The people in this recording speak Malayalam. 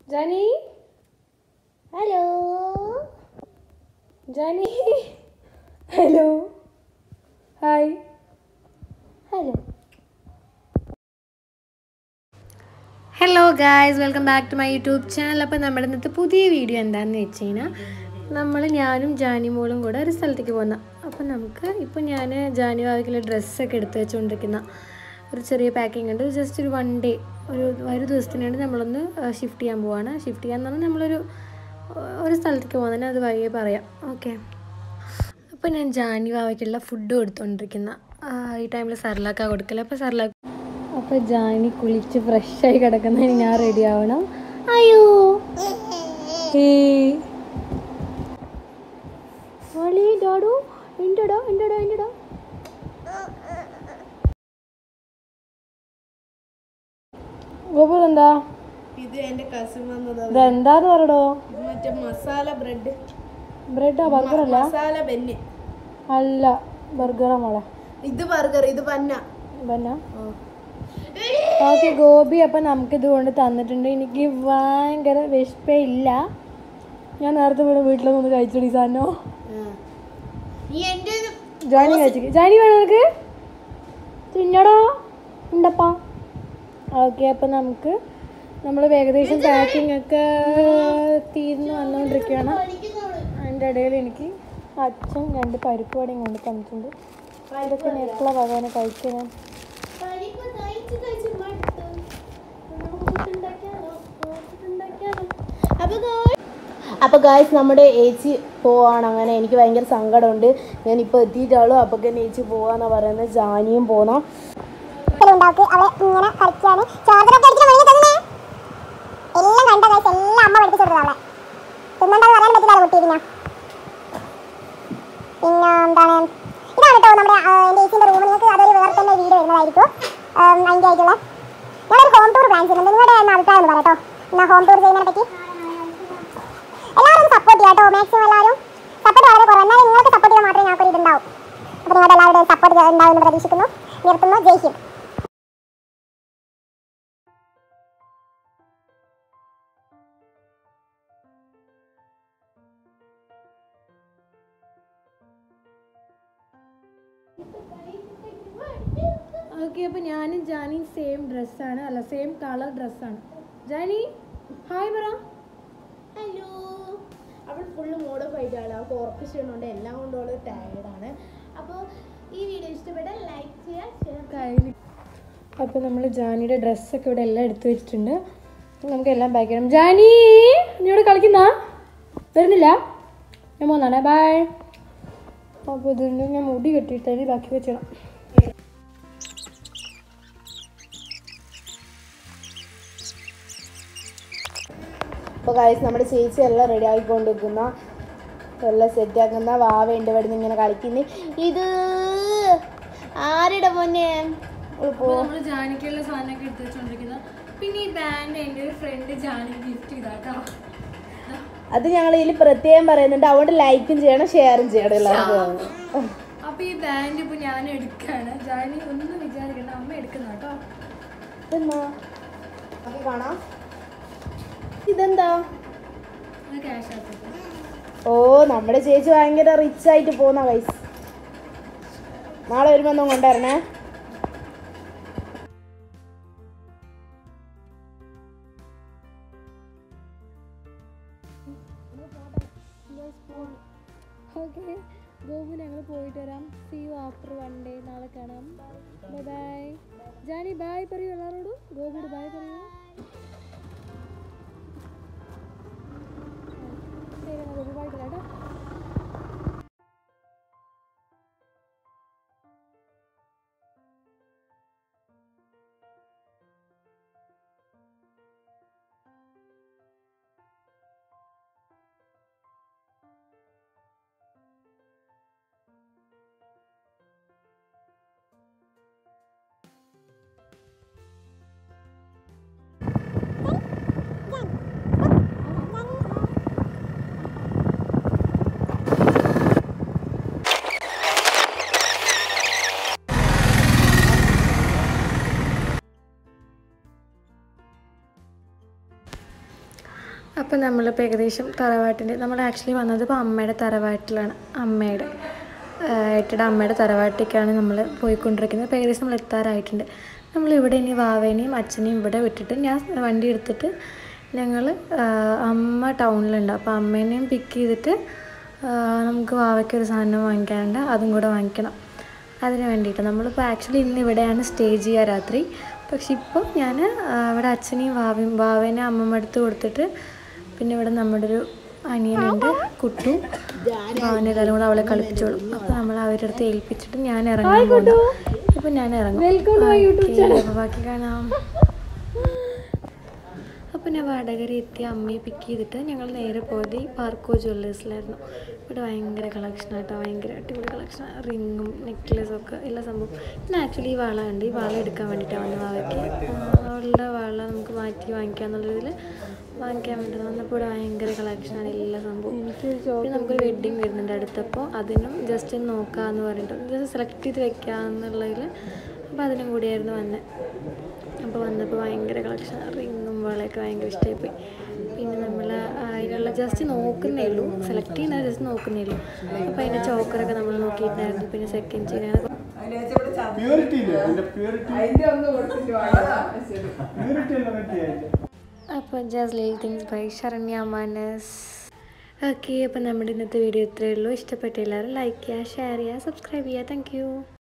Johnny? Hello? Johnny? Hello? Hi? Hello? Hello guys, welcome back to my YouTube channel. അപ്പോൾ നമ്മുടെ ഇന്നത്തെ പുതിയ വീഡിയോ എന്താണെന്ന് വെച്ച് കഴിഞ്ഞാൽ ഞാനും ജാനിമോളും കൂടെ ഒരു സ്ഥലത്തേക്ക് പോകുന്ന. അപ്പോൾ ഇപ്പോൾ ഞാൻ ജാനുവാരിക്കുള്ള ഡ്രസ്സൊക്കെ എടുത്ത് വെച്ചുകൊണ്ടിരിക്കുന്ന ഒരു ചെറിയ പാക്കിംഗ് ഉണ്ട്. ജസ്റ്റ് ഒരു 1 ഡേ ഒരു ദിവസത്തിന് വേണ്ടി നമ്മളൊന്ന് ഷിഫ്റ്റ് ചെയ്യാൻ പോവാണ്. ഷിഫ്റ്റ് ചെയ്യാന്ന് പറഞ്ഞാൽ ഒരു സ്ഥലത്തേക്ക് പോകുന്നതിന് അത് വഴിയേ പറയാം. ഓക്കെ, അപ്പോൾ ഞാൻ ജാനുവാരിക്കുള്ള ഫുഡ് കൊടുത്തുകൊണ്ടിരിക്കുന്ന ഈ ടൈമിൽ സർലാക്ക കൊടുക്കില്ല. അപ്പോൾ ജാനി കുളിച്ച് ഫ്രഷായി കിടക്കുന്നതിന് ഞാൻ റെഡി ആവണം. അയ്യോ ഡാഡു ഉണ്ടോ ഗോപു എന്താ ഇത് എന്റെ കസിൻ വന്നതാ. ഇതെന്താന്ന് പറയടോ? മറ്റേ മസാല ബ്രെഡാ? ബർഗറല്ല? മസാല ബന്ന് അല്ല, ബർഗറാ മോളെ. ഇത് ബർഗർ, ഇത് ബന്ന. ഓക്കെ ഗോപി, അപ്പം നമുക്കിത് കൊണ്ട് തന്നിട്ടുണ്ട്. എനിക്ക് ഭയങ്കര വിശപ്പേ ഇല്ല. ഞാൻ നേരത്തെ ഇവിടെ വീട്ടിലൊന്ന് കഴിച്ചോടി സാധനോ. ജാനി കഴിച്ചു. ജാനി വേണം എനിക്ക് തിന്നടോ ഉണ്ടപ്പാ. ഓക്കെ, അപ്പം നമ്മൾ ഏകദേശം പാക്കിംഗ് ഒക്കെ തീർന്ന് വന്നുകൊണ്ടിരിക്കുകയാണ്. അതിൻ്റെ ഇടയിൽ എനിക്ക് അച്ഛൻ 2 പരിപ്പ് വടയും കൊണ്ട് തന്നിട്ടുണ്ട്. ഇതൊക്കെ എപ്പോഴാണ് ഭഗവാനെ കഴിക്കാൻ? അപ്പോൾ ഗായ്സ്, നമ്മുടെ ഏച്ചി പോവാണ്. അങ്ങനെ എനിക്ക് ഭയങ്കര സങ്കടമുണ്ട്. ഞാനിപ്പോൾ എത്തിയിട്ടുള്ളൂ. അപ്പോൾ തന്നെ ഏച്ചി പോവാന്നാ പറയുന്നത്. ജാനിയും പോണം. എല്ലാവരും സപ്പോർട്ട് ചെയ്യാം കേട്ടോ. മാക്സിമം എല്ലാവരും സപ്പോർട്ട് വളരെ കുറവ്. എന്നാലും നിങ്ങൾക്ക് സപ്പോർട്ട് ചെയ്യാൻ മാത്രമേ ഞങ്ങൾക്ക് ഒരു ഇതുണ്ടാവും. അപ്പോൾ നിങ്ങളുടെ എല്ലാവരുടെയും സപ്പോർട്ട് ഉണ്ടാവുമെന്ന് പ്രതീക്ഷിക്കുന്നു. നിർത്തുന്നു. ജയ് ഹിന്ദ്. ഓക്കെ, അപ്പോൾ ഞാനും ജാനിയും സെയിം ഡ്രസ്സാണ്, അല്ല സെയിം കളർ ഡ്രസ്സാണ്. ജാനി ഹായ് പറ. ഹലോ. അവൾ ഫുള്ള് മോഡിഫൈഡ് ആണ്. അവൾക്ക് ഉറക്ക ക്ഷീണമുണ്ട്. എല്ലാം കൊണ്ടും അവൾ ടയർഡാണ്. അപ്പോൾ ഈ വീഡിയോ ഇഷ്ടപ്പെട്ടാൽ ലൈക്ക് ചെയ്യുക. അപ്പോൾ നമ്മൾ ജാനിയുടെ ഡ്രസ്സൊക്കെ ഇവിടെ എല്ലാം എടുത്തു വെച്ചിട്ടുണ്ട്. നമുക്ക് എല്ലാം പാക്ക് ചെയ്യണം. ജാനി, നീ ഇവിടെ കളിക്കുന്ന വരുന്നില്ല? ഞാൻ പോന്നാണേ, ബൈ. അപ്പോൾ ഇതുണ്ട്, ഞാൻ മുടി കെട്ടിയിട്ട് ബാക്കി വെച്ചിടാം. അപ്പോൾ ഗായ്സ്, നമ്മുടെ ചേച്ചി എല്ലാം റെഡി ആക്കിക്കൊണ്ടിരിക്കുന്ന, എല്ലാം സെറ്റാക്കുന്ന. വാവയുണ്ട് ഇവിടെ നിന്ന് ഇങ്ങനെ കളിക്കുന്നത്. ഇത് ആരുടെ പൊന്നെ? നമ്മൾ ജാനിക്കുള്ള സാധനമൊക്കെ എടുത്ത് വെച്ചോണ്ടിരിക്കുന്ന. പിന്നെ ഈ ബാൻഡ് എൻ്റെ ഒരു ഫ്രണ്ട് ജാനി ഗിഫ്റ്റ് ചെയ്താട്ടോ. അത് ഞങ്ങൾ ഇതിൽ പ്രത്യേകം പറയുന്നുണ്ട്. അതുകൊണ്ട് ലൈക്കും ചെയ്യണം, ഷെയറും ചെയ്യണം എല്ലാവർക്കും. അപ്പോൾ ഈ ബാൻഡ് ഇപ്പോൾ ഞാൻ എടുക്കുകയാണ്. ജാനി ഒന്നും വിചാരിക്കണ്ട, അമ്മ എടുക്കുന്ന കേട്ടോ. എന്നാ കാണാം. ഇതെന്താ? ക്യാഷ് ആക്കി. ഓ, നമ്മുടെ ചേച്ചി ഭയങ്കര റിച്ച് ആയിട്ട് പോന്ന ഗൈസ്. നാളെ വരുമ്പോൾ ഒന്നും കൊണ്ടുവരണേ. ഓക്കെ ഗോപു, ഞങ്ങൾ പോയിട്ട് വരാം. See you after 1 day. നാളെ കാണാം. Bye bye. ജാനി ബൈ പറയൂ എല്ലാവരോടും. ഗോപുട് ബൈ പറയൂ. ഗോപു ബൈ കേട്ടോ. അപ്പോൾ നമ്മളിപ്പോൾ ഏകദേശം തറവാട്ടിൻ്റെ നമ്മൾ ആക്ച്വലി വന്നത് ഇപ്പോൾ അമ്മയുടെ തറവാട്ടിലാണ്. ഏട്ടയുടെ അമ്മയുടെ തറവാട്ടിലേക്കാണ് നമ്മൾ പോയിക്കൊണ്ടിരിക്കുന്നത്. അപ്പോൾ ഏകദേശം നമ്മൾ എത്താറായിട്ടുണ്ട്. നമ്മളിവിടെ ഇനി വാവേനെയും അച്ഛനെയും ഇവിടെ വിട്ടിട്ട് ഞാൻ വണ്ടി എടുത്തിട്ട് ഞങ്ങൾ അമ്മ ടൗണിലുണ്ട്. അപ്പോൾ അമ്മേനെയും പിക്ക് ചെയ്തിട്ട് നമുക്ക് വാവയ്ക്കൊരു സാധനം വാങ്ങിക്കാനുണ്ട്, അതും കൂടെ വാങ്ങിക്കണം. അതിന് വേണ്ടിയിട്ട് നമ്മളിപ്പോൾ ആക്ച്വലി ഇന്ന് ഇവിടെയാണ് സ്റ്റേ ചെയ്യുക രാത്രി. പക്ഷെ ഇപ്പോൾ ഞാൻ ഇവിടെ അച്ഛനെയും വാവേനെ അമ്മമ്മ അടുത്ത് കൊടുത്തിട്ട് പിന്നെ ഇവിടെ നമ്മുടെ ഒരു അനിയനുണ്ട് കുട്ടു, അവനെ എല്ലാവരും കൂടെ അവളെ കളിപ്പിച്ചോളും. അപ്പോൾ നമ്മൾ അവരുടെ അടുത്ത് ഏൽപ്പിച്ചിട്ട് ഞാൻ ഇറങ്ങാൻ പോകുന്നു. ഇപ്പം ഞാൻ ഇറങ്ങും, ബാക്കി കാണാം. അപ്പോൾ ഞാൻ വടകര എത്തി അമ്മയെ പിക്ക് ചെയ്തിട്ട് ഞങ്ങൾ നേരെ പോയത് ഈ പാർക്കോ ജ്വല്ലേഴ്സിലായിരുന്നു. ഇവിടെ ഭയങ്കര കളക്ഷനായിട്ടോ, ഭയങ്കര അടിപൊളി കളക്ഷൻ, റിങ്ങും നെക്ലേസും ഒക്കെ എല്ലാ സംഭവം. ഞാൻ ആക്ച്വലി ഈ വള ഉണ്ട്, ഈ വള എടുക്കാൻ വേണ്ടിയിട്ടാണ് വന്ന വാവയ്ക്ക്. അവളുടെ വള നമുക്ക് മാറ്റി വാങ്ങിക്കാമെന്നുള്ളതിൽ വാങ്ങിക്കാൻ വേണ്ടി വന്നപ്പോൾ ഇവിടെ ഭയങ്കര കളക്ഷനാണ് എല്ലാ സംഭവം. പിന്നെ നമുക്കൊരു വെഡ്ഡിങ് വരുന്നുണ്ട് അടുത്തപ്പോൾ, അതിനും ജസ്റ്റ് ഒന്ന് നോക്കാമെന്ന് പറഞ്ഞിട്ട് ജസ്റ്റ് സെലക്ട് ചെയ്ത് വെക്കാമെന്നുള്ളതിൽ അപ്പോൾ അതിനും കൂടിയായിരുന്നു വന്നത്. അപ്പോൾ വന്നപ്പോൾ ഭയങ്കര കളക്ഷൻ, റിങ്ങും വളയൊക്കെ ഭയങ്കര ഇഷ്ടമായിപ്പോയി. പിന്നെ നമ്മൾ അതിനുള്ള ജസ്റ്റ് നോക്കുന്നേ ഉള്ളൂ, സെലക്ട് ചെയ്യുന്നത് ജസ്റ്റ് നോക്കുന്നേ ഉള്ളൂ. അപ്പോൾ അതിൻ്റെ ചോക്കറൊക്കെ നമ്മൾ നോക്കിയിട്ടുണ്ടായിരുന്നു. പിന്നെ സെക്കൻഡ് ചെയ്യാൻ അപ്പോൾ just little things by Saranya Manas. Okay, അപ്പോൾ നമ്മുടെ ഇന്നത്തെ വീഡിയോ ഇത്രയേ ഉള്ളൂ. ഇഷ്ടപ്പെട്ട എല്ലാവരും ലൈക്ക് ചെയ്യുക, ഷെയർ ചെയ്യുക, സബ്സ്ക്രൈബ് ചെയ്യുക. Thank U.